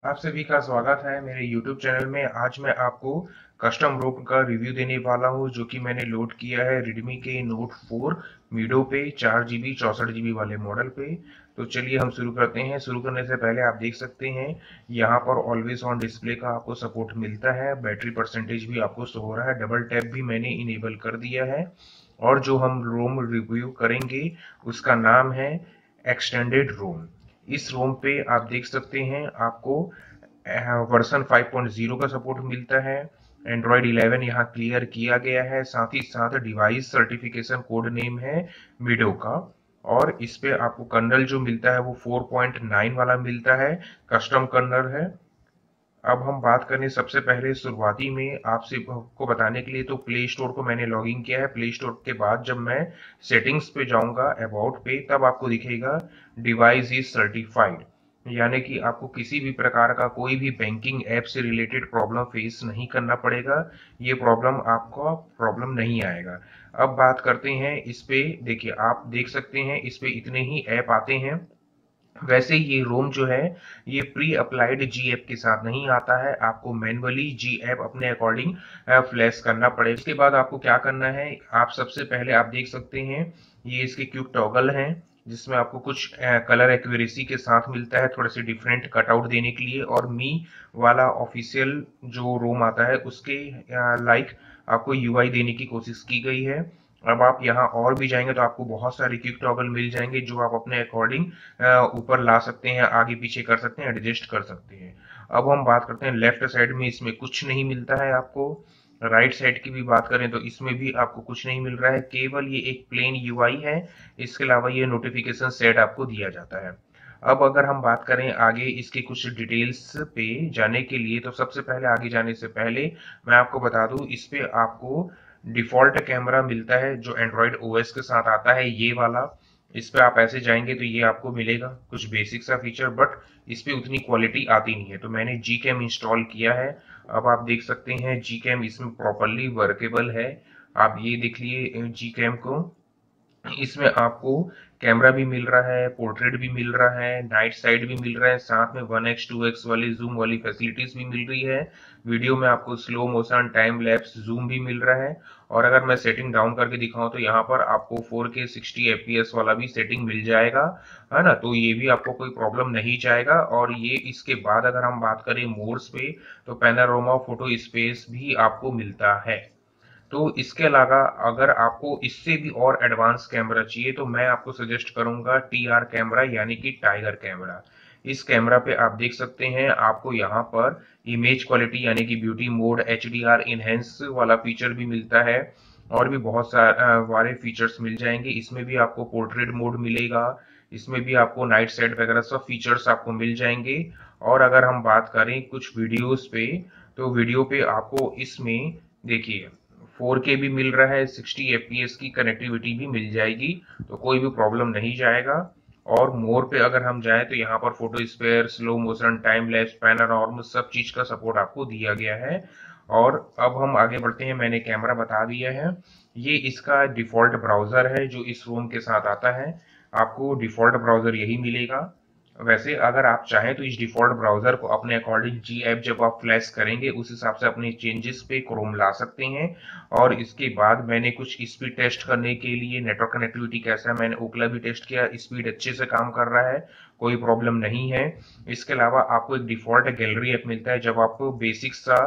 आप सभी का स्वागत है मेरे YouTube चैनल में। आज मैं आपको कस्टम रोम का रिव्यू देने वाला हूं, जो कि मैंने लोड किया है Redmi के Note 4 मीडो पे 4 GB 64 GB वाले मॉडल पे। तो चलिए हम शुरू करते हैं। शुरू करने से पहले आप देख सकते हैं यहाँ पर ऑलवेज ऑन डिस्प्ले का आपको सपोर्ट मिलता है। बैटरी परसेंटेज भी आपको शो हो रहा है। डबल टैप भी मैंने इनेबल कर दिया है। और जो हम रोम रिव्यू करेंगे उसका नाम है एक्सटेंडेड रोम। इस रोम पे आप देख सकते हैं आपको वर्जन 5.0 का सपोर्ट मिलता है। एंड्रॉयड 11 यहाँ क्लियर किया गया है। साथ ही साथ डिवाइस सर्टिफिकेशन कोड नेम है मिडो का। और इस पे आपको कर्नल जो मिलता है वो 4.9 वाला मिलता है, कस्टम कर्नल है। अब हम बात करें सबसे पहले शुरुआती में आपसे को बताने के लिए, तो प्ले स्टोर को मैंने लॉगिन किया है। प्ले स्टोर के बाद जब मैं सेटिंग्स पे जाऊंगा अबाउट पे, तब आपको दिखेगा डिवाइस इज सर्टिफाइड, यानी कि आपको किसी भी प्रकार का कोई भी बैंकिंग ऐप से रिलेटेड प्रॉब्लम फेस नहीं करना पड़ेगा। ये प्रॉब्लम नहीं आएगा। अब बात करते हैं इस पे। देखिए, आप देख सकते हैं इस पे इतने ही ऐप आते हैं। वैसे ये रोम जो है ये प्री अप्लाइड जी ऐप के साथ नहीं आता है। आपको मैन्युअली जी ऐप अपने अकॉर्डिंग फ्लैश करना पड़ेगा। इसके बाद आपको क्या करना है, आप सबसे पहले आप देख सकते हैं ये इसके क्यूब टॉगल हैं, जिसमें आपको कुछ कलर एक्यूरेसी के साथ मिलता है, थोड़े से डिफरेंट कटआउट देने के लिए। और मी वाला ऑफिशियल जो रोम आता है उसके लाइक आपको यूआई देने की कोशिश की गई है। अब आप यहाँ और भी जाएंगे तो आपको बहुत सारे क्विक टॉगल मिल जाएंगे, जो आप अपने अकॉर्डिंग ऊपर ला सकते हैं, आगे पीछे कर सकते हैं, एडजस्ट कर सकते हैं। अब हम बात करते हैं लेफ्ट साइड में, इसमें कुछ नहीं मिलता है आपको। राइट साइड की भी बात करें तो इसमें भी आपको कुछ नहीं मिल रहा है, केवल ये एक प्लेन यूआई है। इसके अलावा ये नोटिफिकेशन सेट आपको दिया जाता है। अब अगर हम बात करें आगे इसके कुछ डिटेल्स पे जाने के लिए, तो सबसे पहले आगे जाने से पहले मैं आपको बता दूं, इस पे आपको डिफॉल्ट कैमरा मिलता है जो एंड्रॉयड ओएस के साथ आता है, ये वाला। इस पे आप ऐसे जाएंगे तो ये आपको मिलेगा कुछ बेसिक सा फीचर, बट इस पे उतनी क्वालिटी आती नहीं है। तो मैंने जी कैम इंस्टॉल किया है। अब आप देख सकते हैं जी कैम इसमें प्रॉपरली वर्केबल है। आप ये देख लिए जी कैम को। इसमें आपको कैमरा भी मिल रहा है, पोर्ट्रेट भी मिल रहा है, नाइट साइड भी मिल रहा है, साथ में 1x 2x वाली जूम वाली फैसिलिटीज भी मिल रही है। वीडियो में आपको slow motion time lapse zoom भी मिल रहा है। और अगर मैं सेटिंग डाउन करके दिखाऊं तो यहाँ पर आपको 4K 60 FPS वाला भी सेटिंग मिल जाएगा, है ना। तो ये भी आपको कोई प्रॉब्लम नहीं जाएगा। और ये इसके बाद अगर हम बात करें मोड्स पे, तो पैनोरामा फोटो स्पेस भी आपको मिलता है। तो इसके अलावा अगर आपको इससे भी और एडवांस कैमरा चाहिए तो मैं आपको सजेस्ट करूंगा टीआर कैमरा, यानी कि टाइगर कैमरा। इस कैमरा पे आप देख सकते हैं आपको यहाँ पर इमेज क्वालिटी यानी कि ब्यूटी मोड, एचडीआर इनहेंस वाला फीचर भी मिलता है। और भी बहुत सारे फीचर्स मिल जाएंगे। इसमें भी आपको पोर्ट्रेट मोड मिलेगा, इसमें भी आपको नाइट साइड वगैरह सब फीचर्स आपको मिल जाएंगे। और अगर हम बात करें कुछ वीडियोस पे, तो वीडियो पे आपको इसमें देखिए 4K भी मिल रहा है, 60 FPS की कनेक्टिविटी भी मिल जाएगी, तो कोई भी प्रॉब्लम नहीं जाएगा। और मोर पे अगर हम जाएं तो यहाँ पर photo sphere, slow motion, time lapse, panorama सब चीज का सपोर्ट आपको दिया गया है। और अब हम आगे बढ़ते हैं। मैंने कैमरा बता दिया है। ये इसका डिफॉल्ट ब्राउजर है जो इस रोम के साथ आता है। आपको डिफॉल्ट ब्राउजर यही मिलेगा। वैसे अगर आप चाहें तो इस डिफॉल्ट ब्राउजर को अपने अकॉर्डिंग जी ऐप जब आप फ्लैश करेंगे उस हिसाब से अपने चेंजेस पे क्रोम ला सकते हैं। और इसके बाद मैंने कुछ स्पीड टेस्ट करने के लिए नेटवर्क कनेक्टिविटी कैसा है, मैंने ओकला भी टेस्ट किया, स्पीड अच्छे से काम कर रहा है, कोई प्रॉब्लम नहीं है। इसके अलावा आपको एक डिफॉल्ट गैलरी ऐप मिलता है जब आप बेसिक सा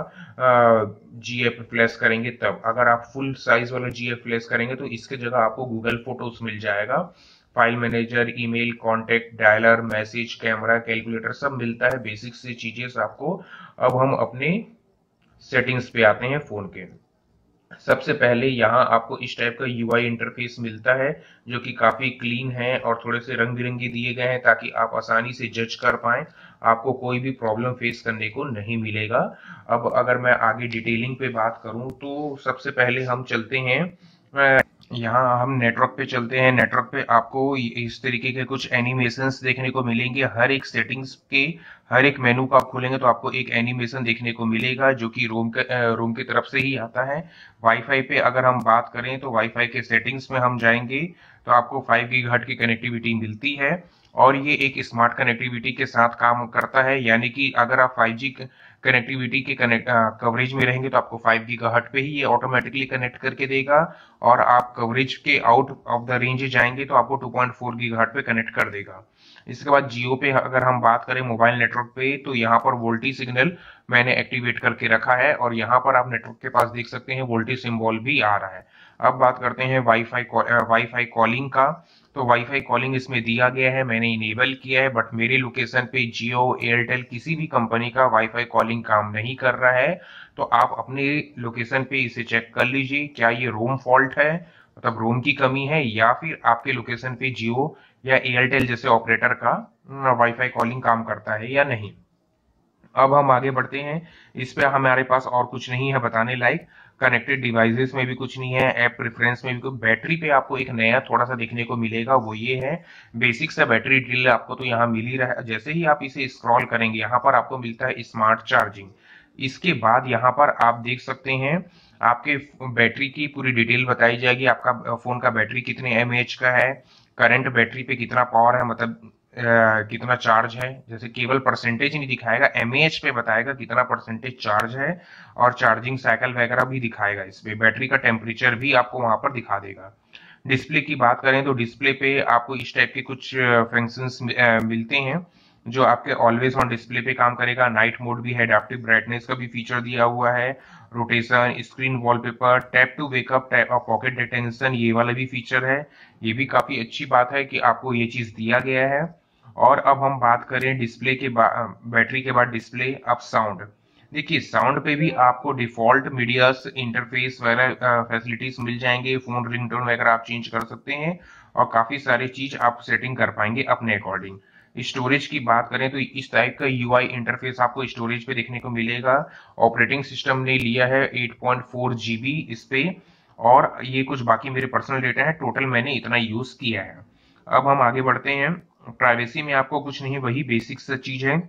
जी ऐप फ्लैश करेंगे तब। अगर आप फुल साइज वाला जी ऐप फ्लैश करेंगे तो इसके जगह आपको गूगल फोटोज मिल जाएगा। File manager, email, contact, dialer, message, camera, calculator सब मिलता है, बेसिक सी चीजें आपको। अब हम अपने सेटिंग्स पे आते हैं फोन के। सबसे पहले यहाँ आपको इस टाइप का यूआई इंटरफेस मिलता है, जो कि काफी क्लीन है और थोड़े से रंग बिरंगे दिए गए हैं ताकि आप आसानी से जज कर पाएं। आपको कोई भी प्रॉब्लम फेस करने को नहीं मिलेगा। अब अगर मैं आगे डिटेलिंग पे बात करूं तो सबसे पहले हम चलते हैं यहाँ हम नेटवर्क पे चलते हैं। नेटवर्क पे आपको इस तरीके के कुछ एनिमेशंस देखने को मिलेंगे। हर एक सेटिंग्स के हर एक मेनू को आप खोलेंगे तो आपको एक एनिमेशन देखने को मिलेगा, जो कि रोम की तरफ से ही आता है। वाईफाई पे अगर हम बात करें तो वाईफाई के सेटिंग्स में हम जाएंगे तो आपको 5 गीगाहर्ट्ज की कनेक्टिविटी मिलती है और ये एक स्मार्ट कनेक्टिविटी के साथ काम करता है, यानी कि अगर आप 5G कनेक्टिविटी के कवरेज में रहेंगे तो आपको 5 गीगाहर्ट्ज पे ही ये ऑटोमेटिकली कनेक्ट करके देगा, और आप कवरेज के आउट ऑफ द रेंज जाएंगे तो आपको 2.4 गीगाहर्ट्ज पे कनेक्ट कर देगा। इसके बाद जियो पे अगर हम बात करें मोबाइल नेटवर्क पे, तो यहाँ पर वोल्टी सिग्नल मैंने एक्टिवेट करके रखा है और यहाँ पर आप नेटवर्क के पास देख सकते हैं वोल्टी सिंबल भी आ रहा है। अब बात करते हैं वाईफाई कॉलिंग का। तो वाईफाई कॉलिंग इसमें दिया गया है, मैंने इनेबल किया है, बट मेरे लोकेशन पे जियो, एयरटेल किसी भी कंपनी का वाईफाई कॉलिंग काम नहीं कर रहा है। तो आप अपने लोकेशन पे इसे चेक कर लीजिए, क्या ये रोम फॉल्ट है, मतलब रोम की कमी है, या फिर आपके लोकेशन पे जियो या एयरटेल जैसे ऑपरेटर का वाईफाई कॉलिंग काम करता है या नहीं। अब हम आगे बढ़ते हैं। इस पे हमारे पास और कुछ नहीं है बताने लायक। कनेक्टेड डिवाइसेस में भी कुछ नहीं है, ऐप प्रेफरेंस में भी कुछ। बैटरी पे आपको एक नया थोड़ा सा देखने को मिलेगा, वो ये है बेसिक सा बैटरी डिटेल आपको तो यहाँ मिल ही रहा है। जैसे ही आप इसे स्क्रॉल करेंगे यहाँ पर आपको मिलता है स्मार्ट चार्जिंग। इसके बाद यहाँ पर आप देख सकते हैं आपके बैटरी की पूरी डिटेल बताई जाएगी, आपका फोन का बैटरी कितने एमएएच का है, करंट बैटरी पे कितना पावर है, मतलब कितना चार्ज है। जैसे केवल परसेंटेज नहीं दिखाएगा, एमएएच पे बताएगा कितना परसेंटेज चार्ज है, और चार्जिंग साइकिल वगैरह भी दिखाएगा। इसमें बैटरी का टेम्परेचर भी आपको वहां पर दिखा देगा। डिस्प्ले की बात करें तो डिस्प्ले पे आपको इस टाइप के कुछ फंक्शंस मिलते हैं जो आपके ऑलवेज ऑन डिस्प्ले पे काम करेगा। नाइट मोड भी है, एडेप्टिव ब्राइटनेस का भी फीचर दिया हुआ है, rotation, screen wallpaper, tap to wake up, tap और पॉकेट डिटेंशन, ये वाला भी फीचर है। ये भी काफी अच्छी बात है कि आपको ये चीज दिया गया है। और अब हम बात करें डिस्प्ले के बैटरी के बाद डिस्प्ले, अब साउंड। देखिए साउंड पे भी आपको डिफॉल्ट मीडिया इंटरफेस वगैरह फैसिलिटीज मिल जाएंगे, फोन रिंगटोन वगैरह आप चेंज कर सकते हैं और काफी सारी चीज आप सेटिंग कर पाएंगे अपने अकॉर्डिंग। स्टोरेज की बात करें तो इस टाइप का यूआई इंटरफेस आपको स्टोरेज पे देखने को मिलेगा। ऑपरेटिंग सिस्टम ने लिया है 8.4 GB इस पे, और ये कुछ बाकी मेरे पर्सनल डेटा है, टोटल मैंने इतना यूज किया है। अब हम आगे बढ़ते हैं। प्राइवेसी में आपको कुछ नहीं, वही बेसिक सा चीज है।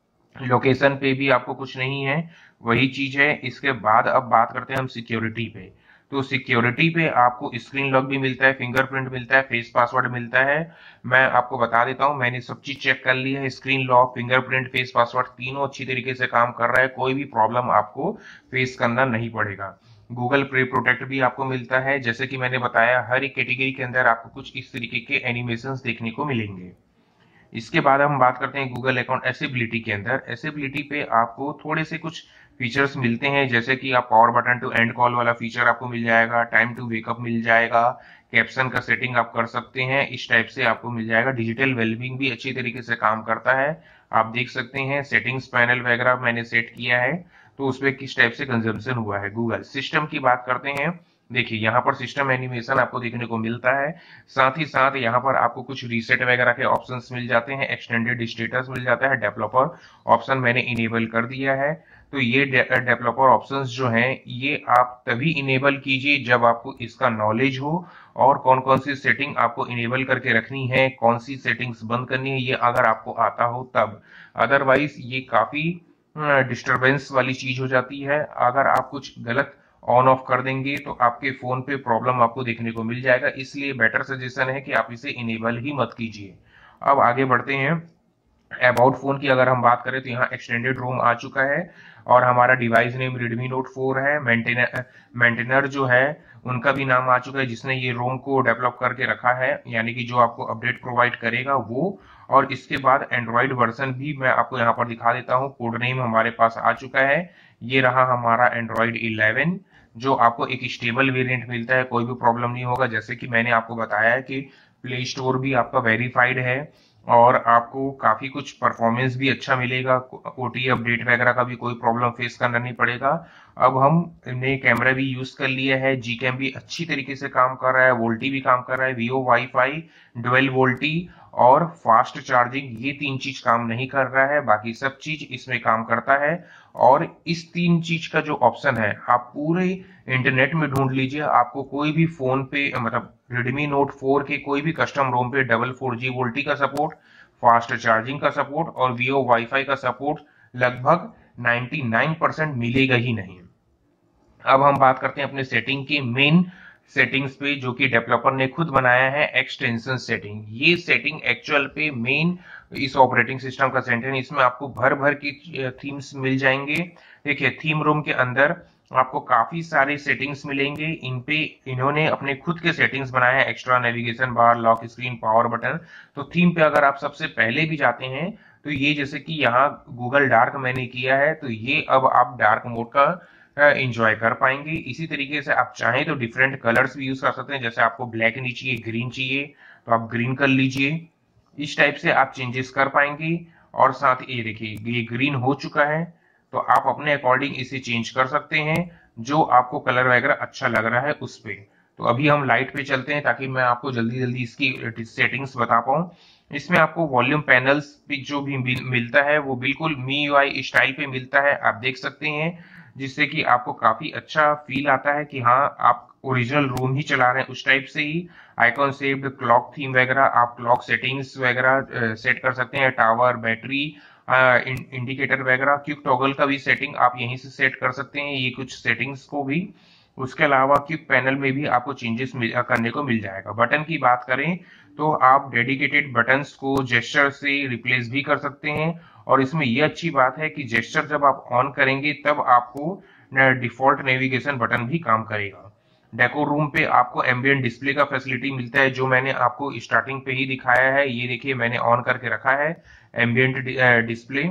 लोकेशन पे भी आपको कुछ नहीं है, वही चीज है। इसके बाद अब बात करते हैं हम सिक्योरिटी पे। तो सिक्योरिटी पे आपको स्क्रीन लॉक भी मिलता है, फिंगरप्रिंट मिलता है, फेस पासवर्ड मिलता है। मैं आपको बता देता हूं, मैंने सब चीज चेक कर ली है। Screen lock, fingerprint, face password तीनों अच्छी तरीके से काम कर रहा है, कोई भी प्रॉब्लम आपको फेस करना नहीं पड़ेगा। गूगल प्ले प्रोटेक्ट भी आपको मिलता है। जैसे कि मैंने बताया, हर एक कैटेगरी के अंदर आपको कुछ इस तरीके के एनिमेशंस देखने को मिलेंगे। इसके बाद हम बात करते हैं गूगल अकाउंट एसेबिलिटी के अंदर। एसेबिलिटी पे आपको थोड़े से कुछ फीचर्स मिलते हैं, जैसे कि आप power button to end call वाला फीचर आपको मिल जाएगा, टाइम टू वेकअप मिल जाएगा, कैप्शन का सेटिंग आप कर सकते हैं, इस टाइप से आपको मिल जाएगा। डिजिटल वेलबींग भी अच्छी तरीके से काम करता है, आप देख सकते हैं। सेटिंग्स पैनल वगैरह मैंने सेट किया है, तो उसपे किस टाइप से कंजम्पशन हुआ है। गूगल सिस्टम की बात करते हैं। देखिए यहाँ पर सिस्टम एनिमेशन आपको देखने को मिलता है, साथ ही साथ यहाँ पर आपको कुछ रीसेट वगैरह के ऑप्शंस मिल जाते हैं, एक्सटेंडेड स्टेटस मिल जाता है, डेवलपर ऑप्शन मैंने इनेबल कर दिया है। तो ये डेवलपर ऑप्शंस जो हैं ये आप तभी इनेबल कीजिए जब आपको इसका नॉलेज हो, और कौन कौन सी सेटिंग आपको इनेबल करके रखनी है, कौन सी सेटिंग्स बंद करनी है, ये अगर आपको आता हो तब। अदरवाइज ये काफी डिस्टरबेंस वाली चीज हो जाती है। अगर आप कुछ गलत ऑन ऑफ कर देंगे तो आपके फोन पे प्रॉब्लम आपको देखने को मिल जाएगा, इसलिए बेटर सजेशन है कि आप इसे इनेबल ही मत कीजिए। अब आगे बढ़ते हैं। अबाउट फोन की अगर हम बात करें तो यहाँ एक्सटेंडेड रोम आ चुका है, और हमारा डिवाइस नेम Redmi Note 4 है। मेंटेनर जो है उनका भी नाम आ चुका है, जिसने ये रोम को डेवलप करके रखा है, यानी कि जो आपको अपडेट प्रोवाइड करेगा वो। और इसके बाद एंड्रॉइड वर्जन भी मैं आपको यहाँ पर दिखा देता हूँ, कोड नेम हमारे पास आ चुका है। ये रहा हमारा एंड्रॉइड 11, जो आपको एक स्टेबल वेरिएंट मिलता है, कोई भी प्रॉब्लम नहीं होगा। जैसे कि मैंने आपको बताया है कि प्ले स्टोर भी आपका वेरीफाइड है, और आपको काफी कुछ परफॉर्मेंस भी अच्छा मिलेगा, ओटी अपडेट वगैरह का भी कोई प्रॉब्लम फेस करना नहीं पड़ेगा। अब हमने कैमरा भी यूज कर लिया है, जी कैम भी अच्छी तरीके से काम कर रहा है, वोल्टी भी काम कर रहा है, वीओ वाईफाई, डुअल वोल्टी और फास्ट चार्जिंग, ये तीन चीज काम नहीं कर रहा है, बाकी सब चीज इसमें काम करता है। और इस तीन चीज का जो ऑप्शन है आप पूरे इंटरनेट में ढूंढ लीजिए, आपको कोई भी फोन पे, मतलब Redmi Note 4 के कोई भी कस्टम रोम पे डबल 4G वोल्टी का सपोर्ट, फास्ट चार्जिंग का सपोर्ट और वीओ वाईफाई का सपोर्ट लगभग 99% मिलेगा ही नहीं। अब हम बात करते हैं अपने सेटिंग के मेन सेटिंग्स पे जो कि डेवलपर ने खुद बनाया है, एक्सटेंशन सेटिंग। ये सेटिंग एक्चुअल पे मेन इस ऑपरेटिंग सिस्टम का सेंटर है। इसमें आपको भर भर की थीम्स मिल जाएंगे। देखिए, थीम रूम के अंदर आपको काफी सारे सेटिंग्स मिलेंगे। इन पे इन्होंने अपने खुद के सेटिंग्स बनाए हैं, extra navigation bar, lock screen, power button. तो थीम पे अगर आप सबसे पहले भी जाते हैं तो ये जैसे कि यहाँ गूगल डार्क मैंने किया है, तो ये अब आप डार्क मोड का इंजॉय कर पाएंगे। इसी तरीके से आप चाहें तो डिफरेंट कलर्स भी यूज कर सकते हैं। जैसे आपको ब्लैक नहीं चाहिए, ग्रीन चाहिए, तो आप ग्रीन कर लीजिए। इस टाइप से आप चेंजेस कर पाएंगे। और साथ ये देखिए, ये ग्रीन हो चुका है, तो आप अपने अकॉर्डिंग इसे चेंज कर सकते हैं, जो आपको कलर वगैरह अच्छा लग रहा है उस पे। तो अभी हम लाइट पे चलते हैं ताकि मैं आपको जल्दी जल्दी इसकी सेटिंग्स बता पाऊं। इसमें आपको वॉल्यूम पैनल्स पे जो भी मिलता है वो बिल्कुल मी यूआई स्टाइल पे मिलता है, आप देख सकते हैं। जिससे कि आपको काफी अच्छा फील आता है कि हाँ, आप ओरिजिनल रूम ही चला रहे हैं उस टाइप से ही। आइकॉन सेव्ड, क्लॉक थीम वगैरह, आप क्लॉक सेटिंग्स वगैरह सेट कर सकते हैं, टावर, बैटरी, इंडिकेटर वगैरह। क्विक टॉगल का भी सेटिंग आप यहीं से सेट कर सकते हैं, ये कुछ सेटिंग्स को भी। उसके अलावा क्विक पैनल में भी आपको चेंजेस करने को मिल जाएगा। बटन की बात करें तो आप डेडिकेटेड बटन्स को जेस्चर से रिप्लेस भी कर सकते हैं। और इसमें यह अच्छी बात है कि जेस्चर जब आप ऑन करेंगे तब आपको डिफॉल्ट नेविगेशन बटन भी काम करेगा। डेकोर रूम पे आपको एम्बिएंट डिस्प्ले का फैसिलिटी मिलता है, जो मैंने आपको स्टार्टिंग पे ही दिखाया है। ये देखिए, मैंने ऑन करके रखा है एम्बिएंट डिस्प्ले।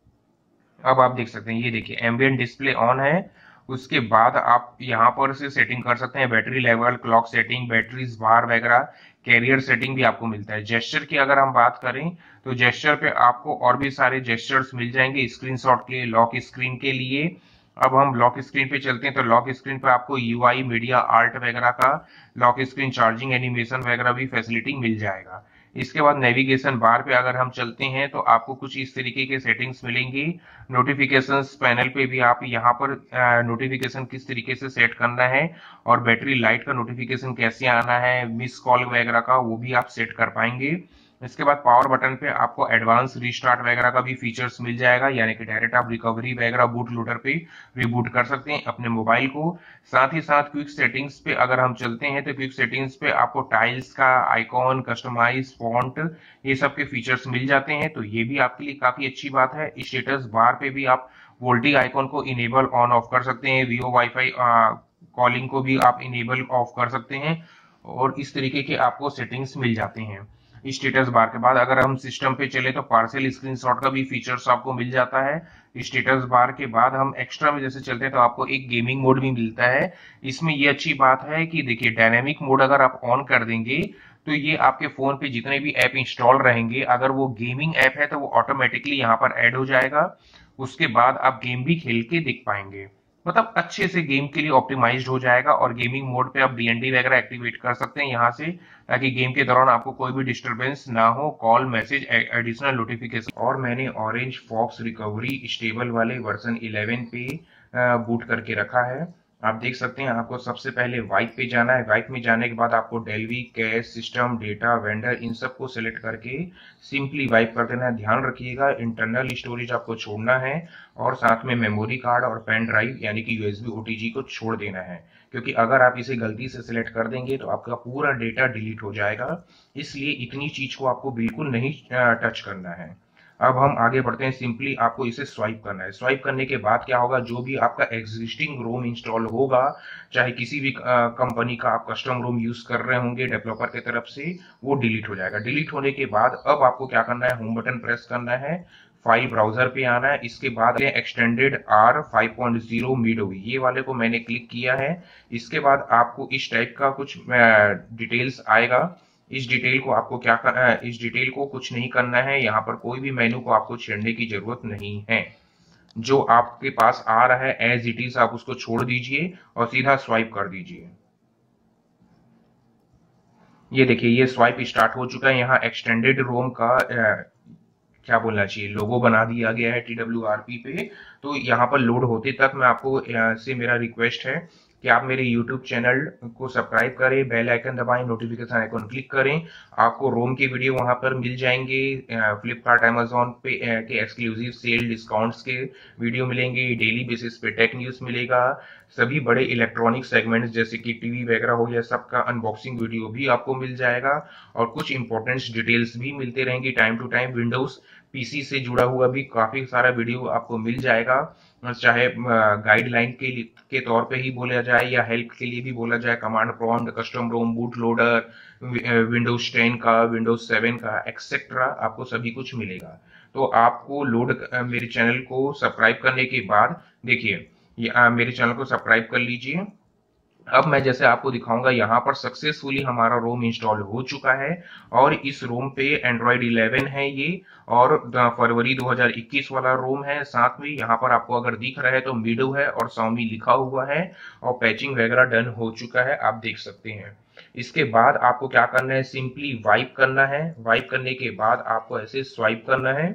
अब आप देख सकते हैं, ये देखिए एम्बिएंट डिस्प्ले ऑन है। उसके बाद आप यहाँ पर से सेटिंग कर सकते हैं, battery level, clock setting, batteries bar वगैरह, कैरियर सेटिंग भी आपको मिलता है। जेस्चर की अगर हम बात करें तो जेस्चर पे आपको और भी सारे जेस्चर्स मिल जाएंगे, स्क्रीनशॉट के लिए, लॉक स्क्रीन के लिए। अब हम लॉक स्क्रीन पे चलते हैं, तो लॉक स्क्रीन पे आपको यूआई, मीडिया, आर्ट वगैरह का लॉक स्क्रीन, चार्जिंग, एनिमेशन वगैरह भी फैसिलिटी मिल जाएगा। इसके बाद नेविगेशन बार पे अगर हम चलते हैं तो आपको कुछ इस तरीके के सेटिंग्स मिलेंगी। नोटिफिकेशंस पैनल पे भी आप यहाँ पर नोटिफिकेशन किस तरीके से सेट करना है, और बैटरी लाइट का नोटिफिकेशन कैसे आना है, मिस कॉल वगैरह का, वो भी आप सेट कर पाएंगे। इसके बाद पावर बटन पे आपको एडवांस रीस्टार्ट वगैरह का भी फीचर्स मिल जाएगा, यानी कि डायरेक्ट आप रिकवरी वगैरह बूट लोडर पे रिबूट कर सकते हैं अपने मोबाइल को। साथ ही साथ क्विक सेटिंग्स पे अगर हम चलते हैं तो क्विक सेटिंग्स पे आपको टाइल्स का आइकॉन, कस्टमाइज फॉन्ट, ये सब के फीचर्स मिल जाते हैं, तो ये भी आपके लिए काफी अच्छी बात है। स्टेटस बार पे भी आप वोल्टी आइकॉन को इनेबल ऑन ऑफ कर सकते हैं, वीओ वाईफाई कॉलिंग को भी आप इनेबल ऑफ कर सकते हैं, और इस तरीके के आपको सेटिंग्स मिल जाते हैं। स्टेटस बार के बाद अगर हम सिस्टम पे चले तो पार्सल स्क्रीनशॉट का भी फीचर्स आपको मिल जाता है। स्टेटस बार के बाद हम एक्स्ट्रा में जैसे चलते हैं तो आपको एक गेमिंग मोड भी मिलता है। इसमें ये अच्छी बात है कि देखिए, डायनेमिक मोड अगर आप ऑन कर देंगे तो ये आपके फोन पे जितने भी ऐप इंस्टॉल रहेंगे, अगर वो गेमिंग ऐप है तो वो ऑटोमेटिकली यहाँ पर ऐड हो जाएगा। उसके बाद आप गेम भी खेल के देख पाएंगे, मतलब अच्छे से गेम के लिए ऑप्टिमाइज्ड हो जाएगा। और गेमिंग मोड पे आप डीएनडी वगैरह एक्टिवेट कर सकते हैं यहाँ से, ताकि गेम के दौरान आपको कोई भी डिस्टरबेंस ना हो, कॉल, मैसेज, एडिशनल नोटिफिकेशन। और मैंने ऑरेंज फॉक्स रिकवरी स्टेबल वाले वर्जन 11 पे बूट करके रखा है। आप देख सकते हैं, आपको सबसे पहले वाइप पे जाना है। वाइप में जाने के बाद आपको Dalvik, cache, system, data, vendor, इन सब को सिलेक्ट करके सिंपली वाइप कर देना है। ध्यान रखिएगा, इंटरनल स्टोरेज आपको छोड़ना है, और साथ में मेमोरी कार्ड और पेन ड्राइव यानी कि यूएसबी ओटीजी को छोड़ देना है, क्योंकि अगर आप इसे गलती से सिलेक्ट कर देंगे तो आपका पूरा डेटा डिलीट हो जाएगा। इसलिए इतनी चीज को आपको बिल्कुल नहीं टच करना है। अब हम आगे बढ़ते हैं। सिंपली आपको इसे स्वाइप करना है। स्वाइप करने के बाद क्या होगा, जो भी आपका एग्जिस्टिंग रोम इंस्टॉल होगा, चाहे किसी भी कंपनी का आप कस्टम रोम यूज कर रहे होंगे डेवलपर की तरफ से, वो डिलीट हो जाएगा। डिलीट होने के बाद अब आपको क्या करना है, होम बटन प्रेस करना है, फाइल ब्राउजर पे आना है। इसके बाद एक्सटेंडेड आर 5.0 मिडो, ये वाले को मैंने क्लिक किया है। इसके बाद आपको इस टाइप का कुछ डिटेल्स आएगा। इस डिटेल को आपको क्या करना है, इस डिटेल को कुछ नहीं करना है, यहाँ पर कोई भी मेनू को आपको छेड़ने की जरूरत नहीं है। जो आपके पास आ रहा है एज इट इज आप उसको छोड़ दीजिए और सीधा स्वाइप कर दीजिए। ये देखिए, ये स्वाइप स्टार्ट हो चुका है। यहाँ एक्सटेंडेड रोम का क्या बोलना चाहिए, लोगो बना दिया गया है TWRP पे। तो यहाँ पर लोड होते तक मैं आपको से मेरा रिक्वेस्ट है कि आप मेरे YouTube चैनल को सब्सक्राइब करें, बेल आइकन दबाएं, नोटिफिकेशन आइकन क्लिक करें। आपको रोम के वीडियो वहां पर मिल जाएंगे। फ्लिपकार्ट, अमेजोन पे के एक्सक्लूसिव सेल डिस्काउंट्स के वीडियो मिलेंगे। डेली बेसिस पे टेक न्यूज मिलेगा। सभी बड़े इलेक्ट्रॉनिक सेगमेंट्स जैसे कि टीवी वगैरह हो गया, सबका अनबॉक्सिंग वीडियो भी आपको मिल जाएगा और कुछ इंपॉर्टेंट डिटेल्स भी मिलते रहेंगी time to time. Windows PC से जुड़ा हुआ भी काफी सारा वीडियो आपको मिल जाएगा, चाहे गाइडलाइन के तौर पे ही बोला जाए या हेल्प के लिए भी बोला जाए। Command prompt, custom ROM, bootloader, Windows 10 का, विंडोज 7 का एक्सेट्रा आपको सभी कुछ मिलेगा। तो आपको मेरे चैनल को सब्सक्राइब करने के बाद देखिए, मेरे चैनल को सब्सक्राइब कर लीजिए। अब मैं जैसे आपको दिखाऊंगा, यहाँ पर सक्सेसफुली हमारा रोम इंस्टॉल हो चुका है और इस रोम पे एंड्रॉइड 11 है ये, और फरवरी 2021 वाला रोम है। साथ में यहाँ पर आपको अगर दिख रहा है तो मीडो है और Xiaomi लिखा हुआ है, और पैचिंग वगैरह डन हो चुका है, आप देख सकते हैं। इसके बाद आपको क्या करना है, सिंपली वाइप करना है। वाइप करने के बाद आपको ऐसे स्वाइप करना है।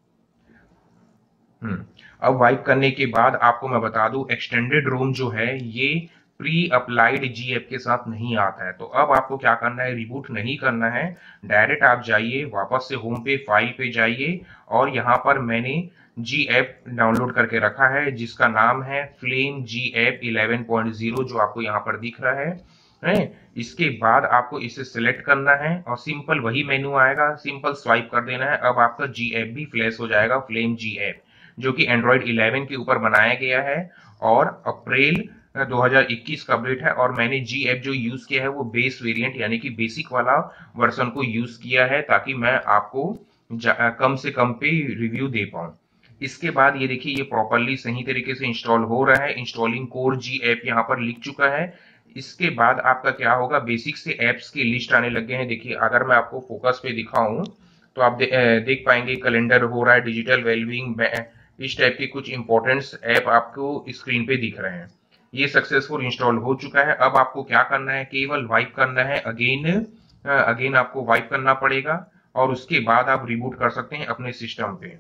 अब वाइप करने के बाद आपको मैं बता दूं, एक्सटेंडेड रोम जो है ये प्री अप्लाइड जीएफ के साथ नहीं आता है। तो अब आपको क्या करना है, रिबूट नहीं करना है, डायरेक्ट आप जाइए वापस से होम पे, फाइल पे जाइए, और यहाँ पर मैंने जी ऐप डाउनलोड करके रखा है जिसका नाम है फ्लेम जी ऐप 11.0, जो आपको यहाँ पर दिख रहा है। इसके बाद आपको इसे सिलेक्ट करना है और सिंपल वही मेन्यू आएगा, सिंपल स्वाइप कर देना है। अब आपका जी ऐप भी फ्लैश हो जाएगा, फ्लेम जी ऐप, जो कि एंड्रॉइड 11 के ऊपर बनाया गया है और अप्रैल 2021 का अपडेट है। और मैंने जी ऐप जो यूज किया है वो बेस वेरिएंट यानी कि बेसिक वाला वर्जन को यूज किया है, ताकि मैं आपको कम से कम पे रिव्यू दे पाऊं। इसके बाद ये देखिए, ये प्रॉपरली सही तरीके से इंस्टॉल हो रहा है। इंस्टॉलिंग कोर जी ऐप यहाँ पर लिख चुका है। इसके बाद आपका क्या होगा, बेसिक से एप्स की लिस्ट आने लग गए हैं। देखिए, अगर मैं आपको फोकस पे दिखाऊं तो आप देख पाएंगे कैलेंडर हो रहा है, डिजिटल वेलबींग, इस टाइप के कुछ इंपॉर्टेंट ऐप आपको स्क्रीन पे दिख रहे हैं। ये सक्सेसफुल इंस्टॉल हो चुका है। अब आपको क्या करना है, केवल वाइप करना है, अगेन आपको वाइप करना पड़ेगा, और उसके बाद आप रिबूट कर सकते हैं अपने सिस्टम पे।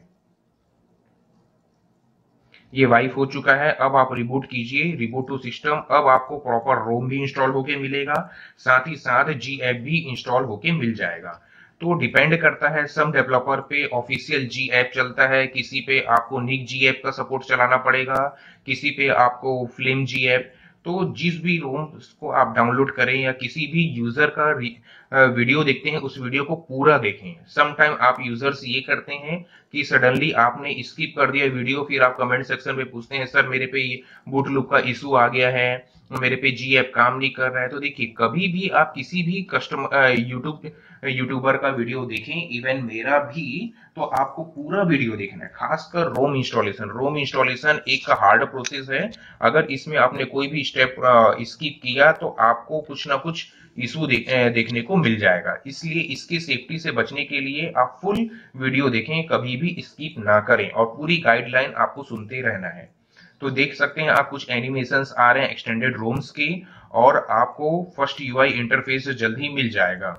ये वाइप हो चुका है। अब आप रिबूट कीजिए, रिबूट टू सिस्टम। अब आपको प्रॉपर रोम भी इंस्टॉल होके मिलेगा, साथ ही साथ जी ऐप भी इंस्टॉल होके मिल जाएगा। तो डिपेंड करता है, सम डेवलपर पे ऑफिशियल जी ऐप चलता है, किसी पे आपको निक जी ऐप का सपोर्ट चलाना पड़ेगा, किसी पे आपको फ्लेम जी ऐप। तो जिस भी रोम को आप डाउनलोड करें या किसी भी यूजर का वीडियो देखते हैं, उस वीडियो को पूरा देखें। सम टाइम आप यूजर्स ये करते हैं कि सडनली आपने स्किप कर दिया वीडियो, फिर आप कमेंट सेक्शन में पूछते हैं सर मेरे पे बूट लूप का इशू आ गया है, मेरे पे जी ऐप काम नहीं कर रहा है। तो देखिए, कभी भी आप किसी भी यूट्यूबर का वीडियो देखें, इवन मेरा भी, तो आपको पूरा वीडियो देखना है। खासकर रोम इंस्टॉलेशन, रोम इंस्टॉलेशन एक हार्ड प्रोसेस है। अगर इसमें आपने कोई भी स्टेप स्किप किया तो आपको कुछ ना कुछ इशू देखने को मिल जाएगा। इसलिए इसकी सेफ्टी से बचने के लिए आप फुल वीडियो देखें, कभी भी स्किप ना करें, और पूरी गाइडलाइन आपको सुनते रहना है। तो देख सकते हैं आप, कुछ एनिमेशंस आ रहे हैं एक्सटेंडेड रोम्स के, और आपको फर्स्ट यूआई इंटरफेस जल्द ही मिल जाएगा।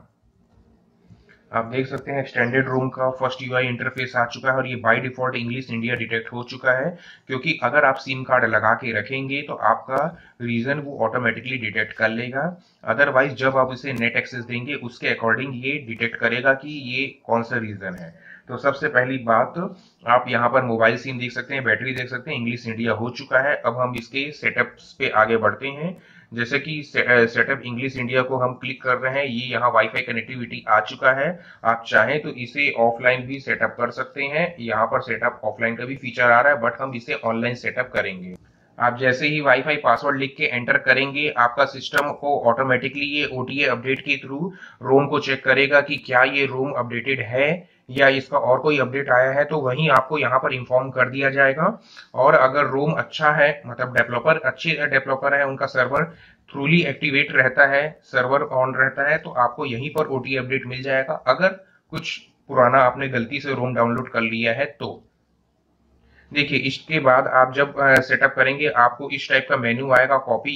आप देख सकते हैं एक्सटेंडेड रोम का फर्स्ट यूआई इंटरफेस आ चुका है, और ये by default English India detect हो चुका है, क्योंकि अगर आप सिम कार्ड लगा के रखेंगे तो आपका रीजन वो ऑटोमेटिकली डिटेक्ट कर लेगा। अदरवाइज जब आप इसे नेट एक्सेस देंगे उसके अकॉर्डिंग ये डिटेक्ट करेगा कि ये कौन सा रीजन है। तो सबसे पहली बात, आप यहाँ पर मोबाइल सिम देख सकते हैं, बैटरी देख सकते हैं, इंग्लिश इंडिया हो चुका है। अब हम इसके सेटअप्स पे आगे बढ़ते हैं। जैसे कि सेटअप इंग्लिश इंडिया को हम क्लिक कर रहे हैं, ये यहाँ वाईफाई कनेक्टिविटी आ चुका है। आप चाहें तो इसे ऑफलाइन भी सेटअप कर सकते हैं, यहाँ पर सेटअप ऑफलाइन का भी फीचर आ रहा है, बट हम इसे ऑनलाइन सेटअप करेंगे। आप जैसे ही वाईफाई पासवर्ड लिख के एंटर करेंगे, आपका सिस्टम को ऑटोमेटिकली ये ओटीए अपडेट के थ्रू रोम को चेक करेगा कि क्या ये रोम अपडेटेड है या इसका और कोई अपडेट आया है, तो वहीं आपको यहाँ पर इन्फॉर्म कर दिया जाएगा। और अगर रोम अच्छा है, मतलब डेवलपर अच्छे डेवलपर है, उनका सर्वर थ्रूली एक्टिवेट रहता है, सर्वर ऑन रहता है, तो आपको यहीं पर ओटीए अपडेट मिल जाएगा। अगर कुछ पुराना आपने गलती से रोम डाउनलोड कर लिया है तो देखिए, इसके बाद आप जब सेटअप करेंगे, आपको इस टाइप का मेन्यू आएगा,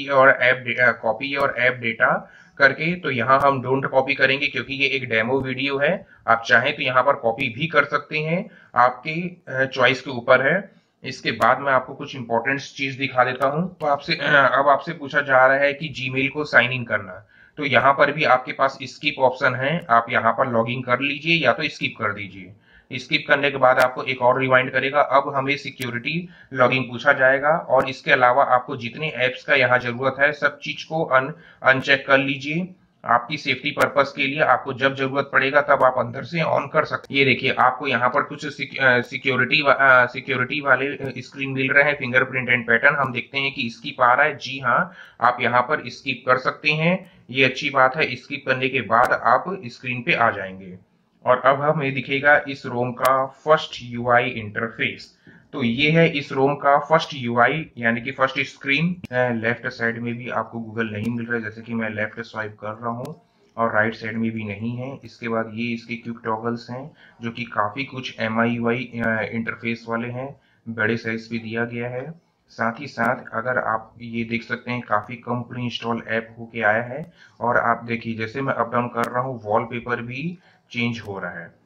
कॉपी और ऐप डेटा करके। तो यहाँ हम डोंट कॉपी करेंगे क्योंकि ये एक डेमो वीडियो है। आप चाहें तो यहाँ पर कॉपी भी कर सकते हैं, आपके चॉइस के ऊपर है। इसके बाद मैं आपको कुछ इंपॉर्टेंट चीज दिखा देता हूँ। तो अब आपसे पूछा जा रहा है कि जीमेल को साइन इन करना। तो यहाँ पर भी आपके पास स्किप ऑप्शन है, आप यहाँ पर लॉग इन कर लीजिए या तो स्किप कर दीजिए। स्किप करने के बाद आपको एक और रिमाइंड करेगा, अब हमें सिक्योरिटी लॉगिन पूछा जाएगा, और इसके अलावा आपको जितने एप्स का यहाँ जरूरत है सब चीज को अनचेक कर लीजिए। आपकी सेफ्टी पर्पस के लिए आपको जब जरूरत पड़ेगा तब आप अंदर से ऑन कर सकते हैं। ये देखिए आपको यहाँ पर कुछ सिक्योरिटी वाले स्क्रीन मिल रहे हैं, फिंगरप्रिंट एंड पैटर्न। हम देखते हैं कि स्किप आ रहा है। जी हाँ, आप यहाँ पर स्किप कर सकते हैं, ये अच्छी बात है। स्किप करने के बाद आप स्क्रीन पे आ जाएंगे और अब हमें दिखेगा इस रोम का फर्स्ट यूआई इंटरफेस। तो ये है इस रोम का फर्स्ट यूआई यानी कि फर्स्ट स्क्रीन। लेफ्ट साइड में भी आपको गूगल नहीं मिल रहा है, जैसे कि मैं लेफ्ट स्वाइप कर रहा हूँ, और राइट साइड में भी नहीं है। इसके बाद ये इसके क्विक टॉगल्स हैं जो कि काफी कुछ MIUI इंटरफेस वाले हैं, बड़े साइज पे दिया गया है। साथ ही साथ अगर आप ये देख सकते हैं काफी कम प्री इंस्टॉल ऐप होके आया है। और आप देखिए जैसे मैं अप डाउन कर रहा हूँ वॉलपेपर भी चेंज हो रहा है।